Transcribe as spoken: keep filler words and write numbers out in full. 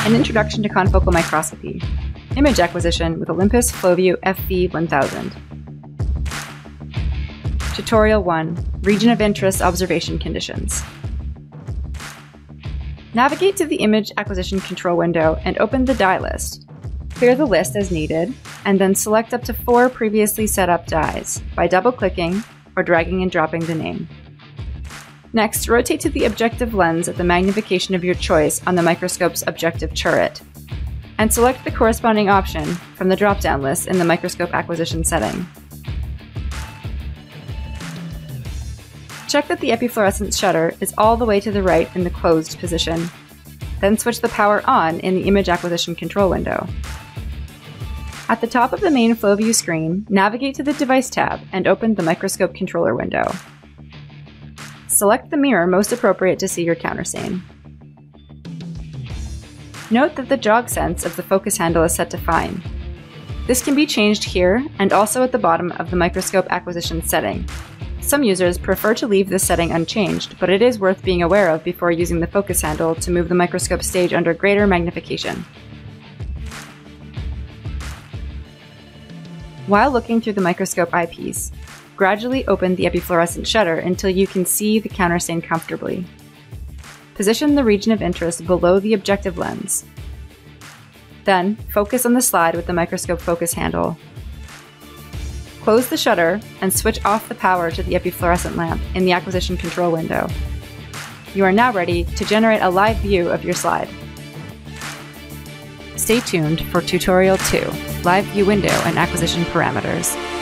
An Introduction to Confocal Microscopy. Image Acquisition with Olympus FlowView F V one thousand. Tutorial one. Region of Interest Observation Conditions. Navigate to the Image Acquisition Control window and open the DyeList. Clear the list as needed, and then select up to four previously set up dyes by double-clicking or dragging and dropping the name. Next, rotate to the objective lens at the magnification of your choice on the microscope's objective turret, and select the corresponding option from the drop-down list in the microscope acquisition setting. Check that the epifluorescence shutter is all the way to the right in the closed position. Then switch the power on in the Image Acquisition Control window. At the top of the main FlowView screen, navigate to the Device tab and open the Microscope Controller window. Select the mirror most appropriate to see your counterstain. Note that the JogSense of the focus handle is set to Fine. This can be changed here and also at the bottom of the Microscope Acquisition setting. Some users prefer to leave this setting unchanged, but it is worth being aware of before using the focus handle to move the microscope stage under greater magnification. While looking through the microscope eyepiece, gradually open the epifluorescent shutter until you can see the counterstain comfortably. Position the region of interest below the objective lens. Then, focus on the slide with the microscope focus handle. Close the shutter and switch off the power to the epifluorescent lamp in the Acquisition Control window. You are now ready to generate a live view of your slide. Stay tuned for Tutorial two, Live View Window and Acquisition Parameters.